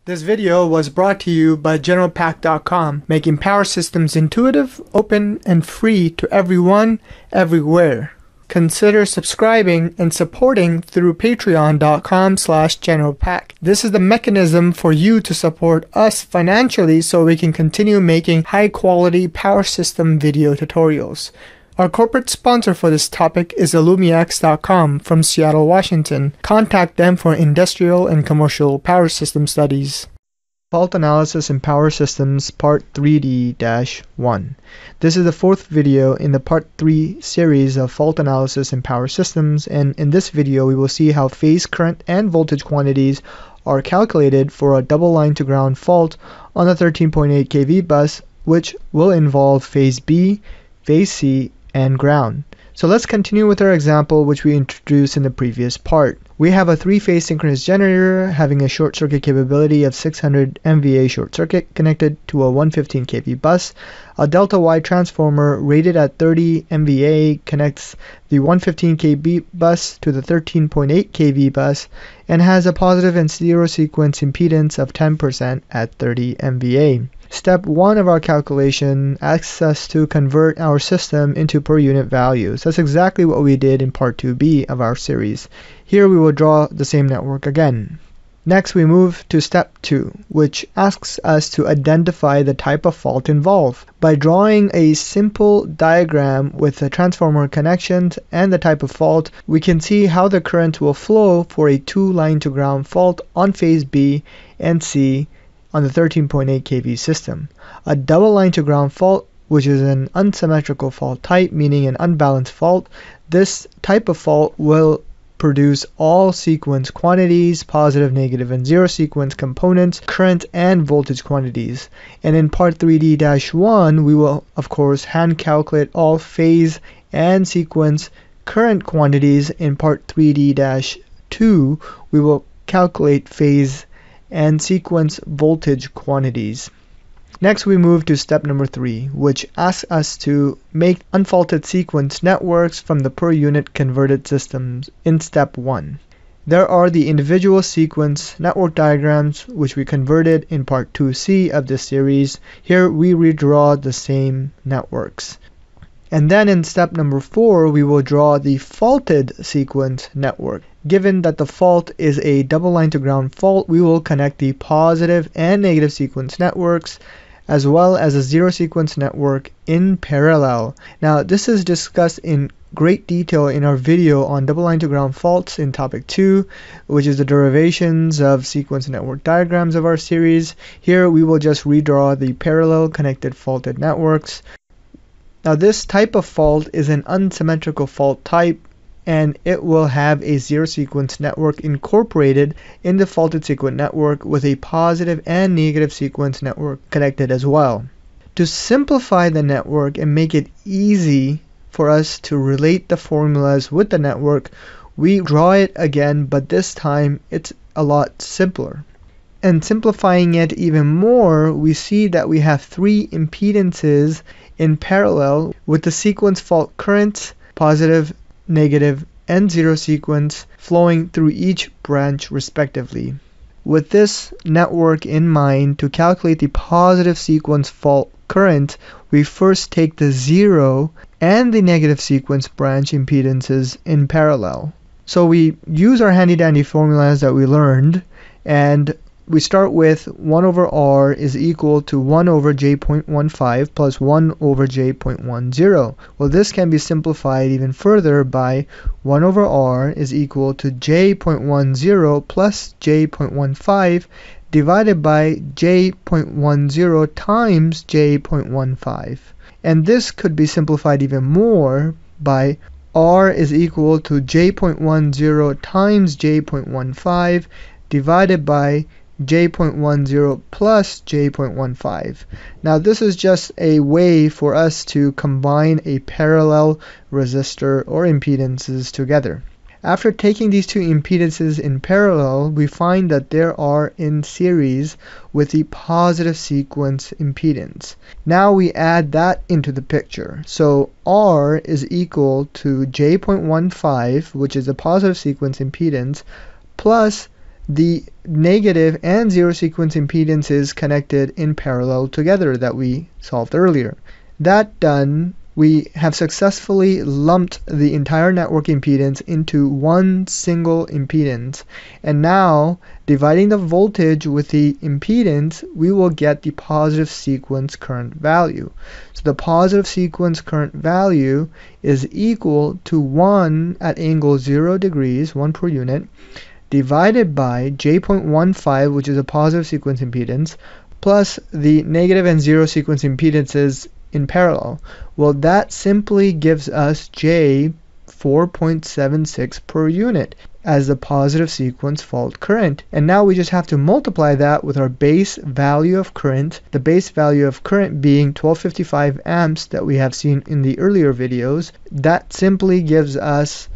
This video was brought to you by GeneralPack.com, making power systems intuitive, open, and free to everyone, everywhere. Consider subscribing and supporting through patreon.com/generalpack. This is the mechanism for you to support us financially so we can continue making high-quality power system video tutorials. Our corporate sponsor for this topic is AllumiaX.com from Seattle, Washington. Contact them for industrial and commercial power system studies. Fault Analysis in Power Systems Part 3d-1. This is the fourth video in the Part 3 series of Fault Analysis in Power Systems, and in this video we will see how phase current and voltage quantities are calculated for a double line to ground fault on the 13.8 kV bus, which will involve phase B, phase C, and ground. So let's continue with our example which we introduced in the previous part. We have a three-phase synchronous generator having a short circuit capability of 600 MVA short circuit connected to a 115 kV bus. A delta Y transformer rated at 30 MVA connects the 115 kV bus to the 13.8 kV bus and has a positive and zero sequence impedance of 10% at 30 MVA. Step 1 of our calculation asks us to convert our system into per unit values. That's exactly what we did in Part 2b of our series. Here we will draw the same network again. Next we move to Step 2, which asks us to identify the type of fault involved. By drawing a simple diagram with the transformer connections and the type of fault, we can see how the current will flow for a two-line to ground fault on phase B and C on the 13.8 kV system. A double line to ground fault, which is an unsymmetrical fault type, meaning an unbalanced fault. This type of fault will produce all sequence quantities, positive, negative, and zero sequence components, current and voltage quantities. And in Part 3d-1, we will of course hand calculate all phase and sequence current quantities. In Part 3d-2, we will calculate phase and sequence voltage quantities. Next we move to step number 3, which asks us to make unfaulted sequence networks from the per unit converted systems in step 1. There are the individual sequence network diagrams which we converted in part 2c of this series. Here we redraw the same networks. And then in step number 4, we will draw the faulted sequence network. Given that the fault is a double line to ground fault, we will connect the positive and negative sequence networks as well as a zero sequence network in parallel. Now this is discussed in great detail in our video on double line to ground faults in topic 2, which is the derivations of sequence network diagrams of our series. Here we will just redraw the parallel connected faulted networks. Now this type of fault is an unsymmetrical fault type, and it will have a zero sequence network incorporated in the faulted sequence network with a positive and negative sequence network connected as well. To simplify the network and make it easy for us to relate the formulas with the network, we draw it again, but this time it's a lot simpler. And simplifying it even more, we see that we have three impedances in parallel with the sequence fault currents, positive, negative, and zero sequence flowing through each branch respectively. With this network in mind, to calculate the positive sequence fault current, we first take the zero and the negative sequence branch impedances in parallel. So we use our handy dandy formulas that we learned, and we start with 1 over R is equal to 1 over J.15 plus 1 over J.10. Well, this can be simplified even further by 1 over R is equal to J.10 plus J.15 divided by J.10 times J.15. And this could be simplified even more by R is equal to J.10 times J.15 divided by J.10 plus J.15. Now this is just a way for us to combine a parallel resistor or impedances together. After taking these two impedances in parallel, we find that they are in series with the positive sequence impedance. Now we add that into the picture. So R is equal to J.15, which is the positive sequence impedance, plus the negative and zero sequence impedances connected in parallel together that we solved earlier. That done, we have successfully lumped the entire network impedance into one single impedance. And now, dividing the voltage with the impedance, we will get the positive sequence current value. So the positive sequence current value is equal to 1 at angle 0 degrees, 1 per unit, divided by J.15, which is a positive sequence impedance, plus the negative and zero sequence impedances in parallel. Well, that simply gives us J 4.76 per unit as the positive sequence fault current. And now we just have to multiply that with our base value of current, the base value of current being 1255 amps that we have seen in the earlier videos. That simply gives us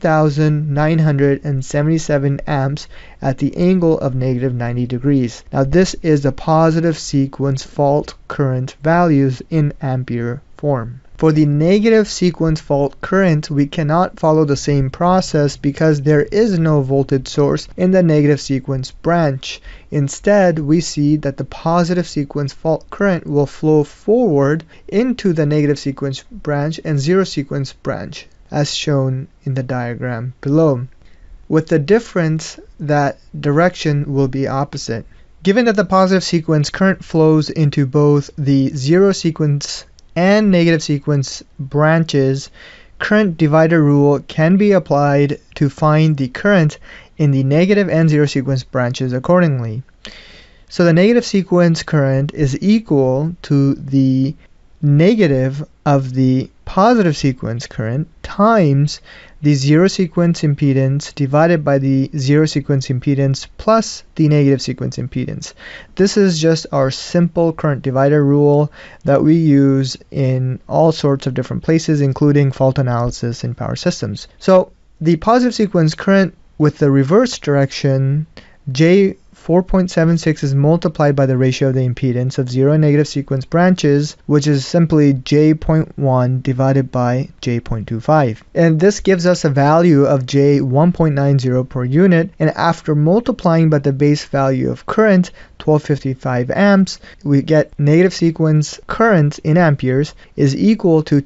5,977 amps at the angle of negative 90 degrees. Now this is the positive sequence fault current values in ampere form. For the negative sequence fault current, we cannot follow the same process because there is no voltage source in the negative sequence branch. Instead, we see that the positive sequence fault current will flow forward into the negative sequence branch and zero sequence branch, as shown in the diagram below, with the difference that direction will be opposite. Given that the positive sequence current flows into both the zero sequence and negative sequence branches, current divider rule can be applied to find the current in the negative and zero sequence branches accordingly. So the negative sequence current is equal to the negative of the positive sequence current times the zero sequence impedance divided by the zero sequence impedance plus the negative sequence impedance. This is just our simple current divider rule that we use in all sorts of different places, including fault analysis in power systems. So the positive sequence current with the reverse direction, J 4.76 is multiplied by the ratio of the impedance of zero and negative sequence branches, which is simply J.1 divided by J.25. And this gives us a value of J 1.90 per unit. And after multiplying by the base value of current, 1255 amps, we get negative sequence current in amperes is equal to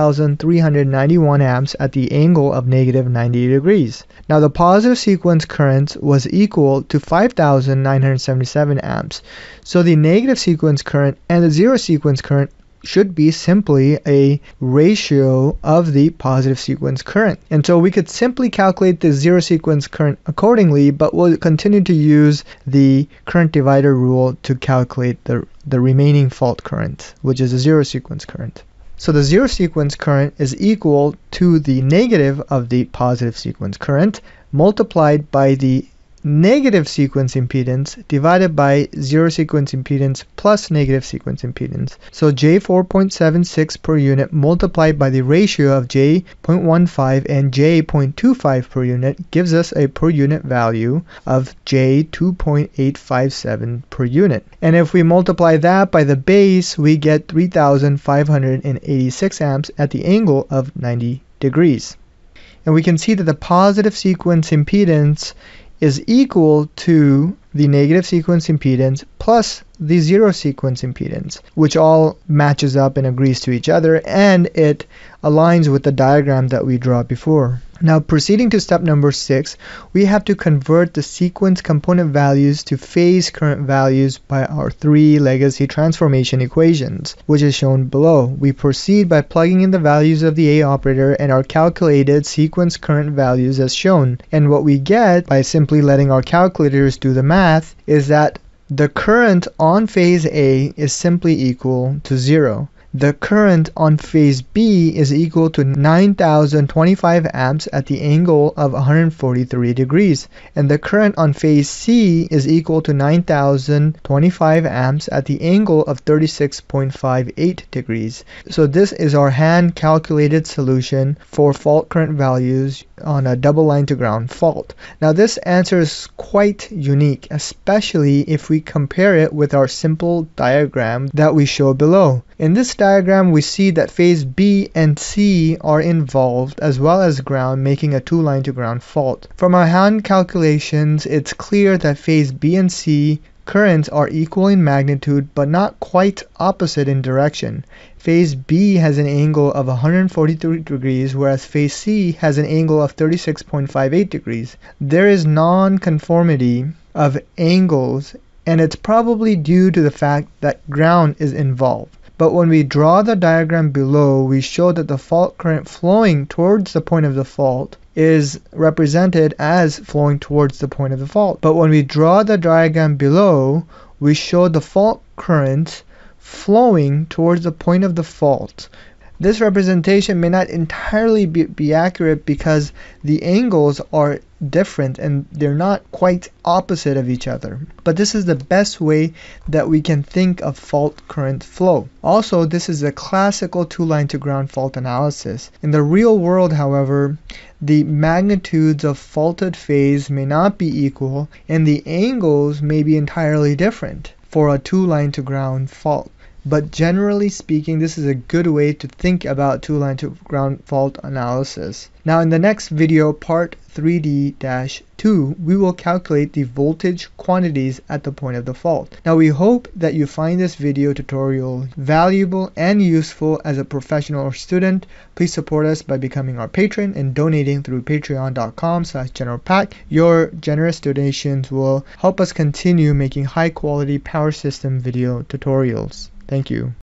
2,391 amps at the angle of negative 90 degrees. Now the positive sequence current was equal to 5,977 amps. So the negative sequence current and the zero sequence current should be simply a ratio of the positive sequence current. And so we could simply calculate the zero sequence current accordingly, but we'll continue to use the current divider rule to calculate the remaining fault current, which is a zero sequence current. So the zero sequence current is equal to the negative of the positive sequence current multiplied by the negative sequence impedance divided by zero sequence impedance plus negative sequence impedance. So J 4.76 per unit multiplied by the ratio of J 0.15 and J 0.25 per unit gives us a per unit value of J 2.857 per unit. And if we multiply that by the base, we get 3,586 amps at the angle of 90 degrees. And we can see that the positive sequence impedance is equal to the negative sequence impedance plus the zero sequence impedance, which all matches up and agrees to each other, and it aligns with the diagram that we draw before. Now proceeding to step number 6, we have to convert the sequence component values to phase current values by our 3 legacy transformation equations, which is shown below. We proceed by plugging in the values of the A operator and our calculated sequence current values as shown. And what we get by simply letting our calculators do the math is that the current on phase A is simply equal to 0. The current on phase B is equal to 9,025 amps at the angle of 143 degrees. And the current on phase C is equal to 9,025 amps at the angle of 36.58 degrees. So this is our hand calculated solution for fault current values on a double line to ground fault. Now this answer is quite unique, especially if we compare it with our simple diagram that we show below. In this diagram, we see that phase B and C are involved, as well as ground, making a two-line to ground fault. From our hand calculations, it's clear that phase B and C currents are equal in magnitude, but not quite opposite in direction. Phase B has an angle of 143 degrees, whereas phase C has an angle of 36.58 degrees. There is non-conformity of angles, and it's probably due to the fact that ground is involved. But when we draw the diagram below, we show that the fault current flowing towards the point of the fault is represented as flowing towards the point of the fault. But when we draw the diagram below, we show the fault current flowing towards the point of the fault. This representation may not entirely be accurate because the angles are different and they're not quite opposite of each other. But this is the best way that we can think of fault current flow. Also, this is a classical two-line to ground fault analysis. In the real world, however, the magnitudes of faulted phase may not be equal and the angles may be entirely different for a two-line to ground fault. But generally speaking, this is a good way to think about two-line to ground fault analysis. Now in the next video, part 3d-2, we will calculate the voltage quantities at the point of the fault. Now we hope that you find this video tutorial valuable and useful as a professional or student. Please support us by becoming our patron and donating through patreon.com/generalpak. Your generous donations will help us continue making high quality power system video tutorials. Thank you.